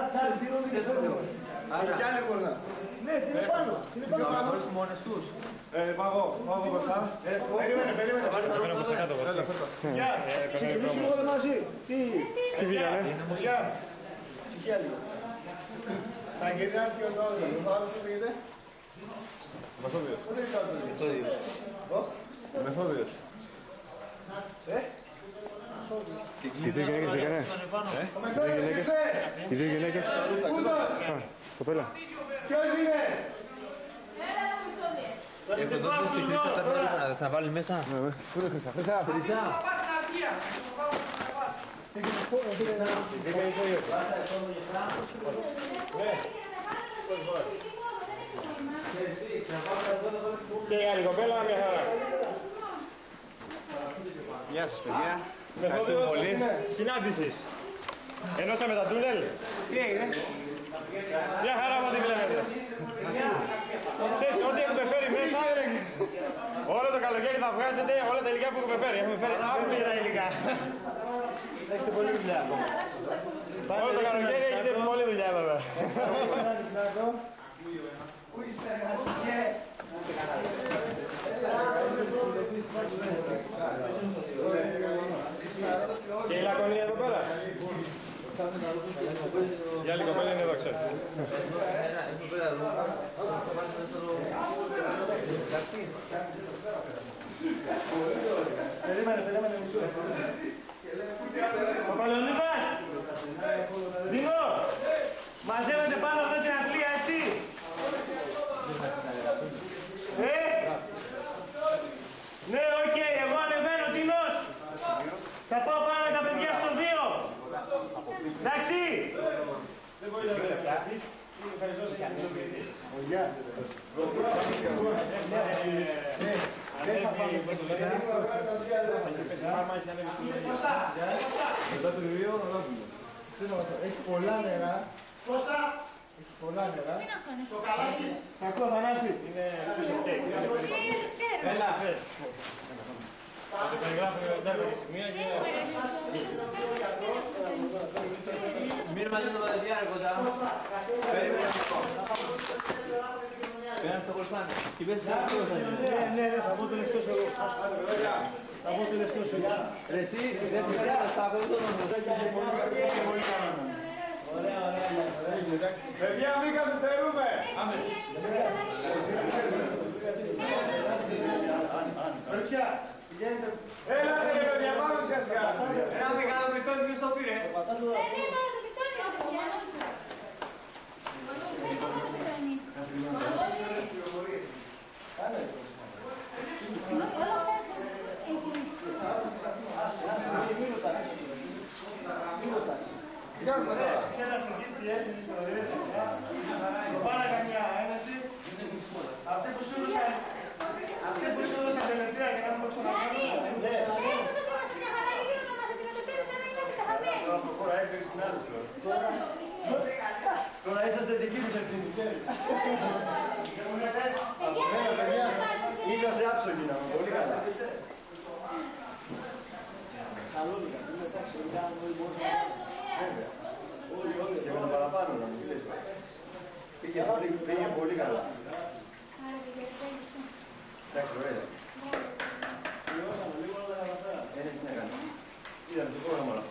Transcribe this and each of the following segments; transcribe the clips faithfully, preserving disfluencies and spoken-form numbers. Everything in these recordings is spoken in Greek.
τσάρι, πήρω και φεύγω. Άρα. Κι άλλη γουρνά. Ναι, τι είναι πάνω. Τι είναι πάνω. Να μπορείς μόνες τους. Ε, παγώ, παγώ μπροστά. Περίμενε, περίμενε. Πέρα προς τα κάτω, βασί. Γεια. Ξεκινήσουμε όλοι μαζί. Τι. Τι βγήκανε. Γεια. Ησυχία λίγο. Θα γυρνάς και ο νόμος. Ο άλλος που πήγεται. Μεθόδιος. Πού είναι ο Ο Μεθόδιος. Ε. Οι δύο γυναίκες βγήκανε. Ο Μεθόδιος ήρθε. Οι δύο γυναίκες. Α, κοπέλα. Ποιος είναι. Έχω δώσει στη Χρύσα τα νωρίτερα, θα σας βάλει μέσα. Πού είναι Χρύσα, Χρύσα. Χρύσα. Και η άλλη κοπέλα, μια χαρά. Γεια σας παιδιά. Μεθόδιος συνάντησης. Ενώσαμε τα τούνελ. Τι έγινε. Μια χαρά από ό,τι βλέπετε. Ξέρεις, ό,τι έχουμε φέρει μέσα, όλο το καλοκαίρι θα βγάζετε όλα τα υλικά που έχουμε φέρει. Έχουμε φέρει άπειρα υλικά. Έχετε πολλή δουλειά ακόμα. Όλο το καλοκαίρι έχετε πολλή δουλειά βέβαια. Πού είστε εργατικέ. Και η Λακωνία εδώ πέρα. Η άλλη κοπέλα είναι εδώ, ξέρεις. Περίμενε, περίμενε μισό. Παπαλεωνίδας! Δίνω! Μαζεύετε πάνω εδώ την αθλία, έτσι! Ε! Ναι, οκ, εγώ ανεβαίνω, Τίνος! Θα πάω πάνω με τα παιδιά στο δύο! Εντάξει! Δεν μπορεί να με λεπτάσεις. Ευχαριστώ σε κανείς ο ποιητής. Γεια! Δεν θα πάμε προς το νέα. Μετά το βιβλίο, έχει πολλά νερά. Κώστα! Έχει πολλά νερά. Στο καλάκι! Σ' ακούω, Θανάση! Είναι πίσω κέικ. Έλα, έτσι. Θα το περιγράφουμε με τέρμα σημεία και... Μην μαζί το παιδιά κοντά. Περίμενε. Πέρα στο κολφάνι. Τι πες τι αυτός θα είναι. Ναι, ναι, θα πω τελευταίος εγώ. Θα πω τελευταίος εγώ. Ρε εσύ, δεν θα είναι στα αυτό το νόμο. Ωραία, ωραία. Παιδιά, μην καθυστερούμε! Πάμε. Κορίτσια, πηγαίνετε. Έλα, ρε παιδιά, πάμε σιγά σιγά. Ένα μεγάλο μπετόνι ποιος το πήρε. Ξέρασε εκεί πιέσεις ιστορίες. Το πάρα καμιά ένεση. Αυτή που σου έδωσαν, αυτή που σου έδωσαν τελευταία και να μην το ξανακάνουν. Τώρα είσαστε δικοί μου ευθύνη, ξέρεις. Από μένα, παιδιά, είσαστε άψογοι να μου, πολύ καλά. Σαλόνικα, είναι εντάξει, όλοι μπορούν να... Βέβαια. Όλοι, όλοι. Και με το παραπάνω να μου πεις. Πήγε πολύ καλά. Εντάξει, ωραία. Πληρώσαμε λίγο όλα τα καταφέραμε. Είναι τι να κάνουμε. Είδαμε το πρόγραμμα όλα.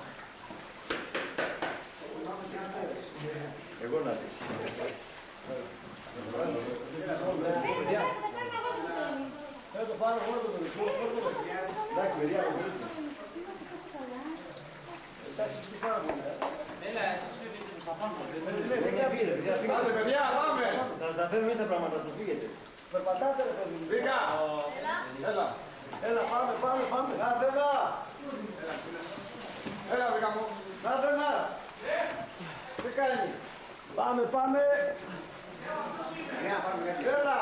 Εγώ να δεις. Θέλω το πάνω μόνο το δικό. Εντάξει, παιδιά, να δεις. Εντάξει, τι πάρα πολύ. Έλα, εσείς πείτε τους θα πάμε. Άντε παιδιά, πάμε! Θα σας τα φέρουμε εμείς τα πράγματα, θα φύγετε. Περπατάτε ρε παιδί μου. Βίκα! Έλα! Έλα, πάμε, πάμε, πάμε. Νάθενα! Έλα, Βίκα μου! Νάθενα! Τι κάνει? Πάμε, πάμε. Έλα!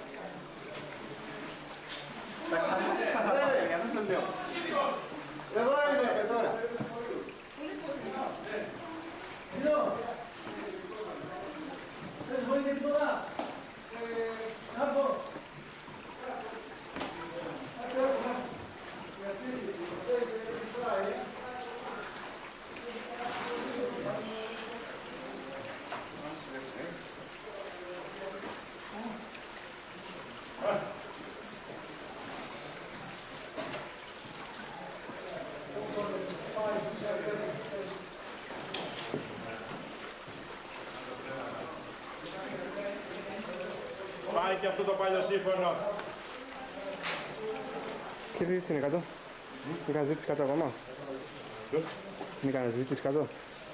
Τα ξαναπείτε καθαρά, για αυτό το λέω. Εδώ είναι, τώρα. Εδώ. Θες βοήθεια την τώρα. Να πω. Πάει και αυτό το παλιό σύμφωνο. Τι ζήτηση είναι κάτω. Δεν κάνει ζήτηση κάτω ακόμα. Δεν κάνει ζήτηση κάτω.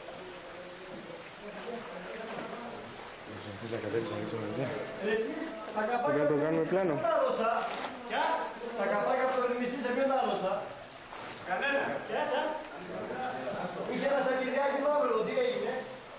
Δεν το κάνουμε πλάνο. Τα καπάκια που το ρυθμιστή σε ποιον τα έδωσα. Κανένα. Είχε ένα σακιδιάκι μαύρο, τι έγινε.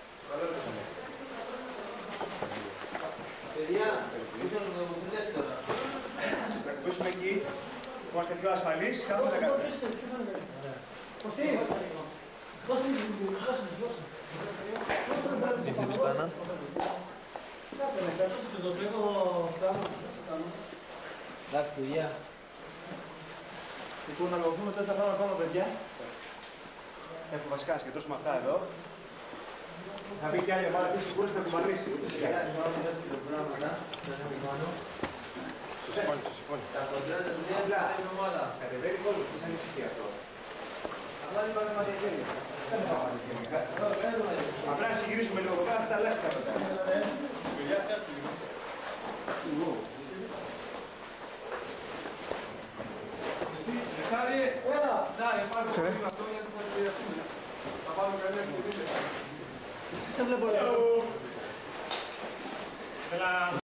Παιδιά, ήθελα να μου δουλειάσει τώρα. Θα κουμπίσουμε εκεί. Είμαστε πιο ασφαλείς. Κάτω δεν κάνουμε. Κωστή, δώσε μου, δώσε μου, δώσε μου. Τι θέλεις πάνω? Κάτσε με, κάτσε του δώσω, έχω κάνω. Εντάξει, παιδιά. Λοιπόν, να λογούμε τέσσερα πράγματα πάνω, παιδιά. Έχω βασικά σχετώσουμε αυτά εδώ. Θα πει κι άλλη ομάδα πίσω που μπορείς να κουμπανίσει. Στο συμφώνει, στο συμφώνει. Τα κοντρά τα δουλειά είναι ομάδα. Κατεβαίνει κόλλος, τι ανησυχεί αυτό. Απλά είναι πραγματικά χέρια. Απλά να συγκρίσουμε λίγο πέρα, αυτά λεφτά. Εσύ, Μιχάλη, έλα. Να, υπάρχουν πολύ αυτό γιατί θα χρειαστούμε. Θα πάρουμε κανένα στη βίντεο. Σε βλέπω, λέω. Έλα.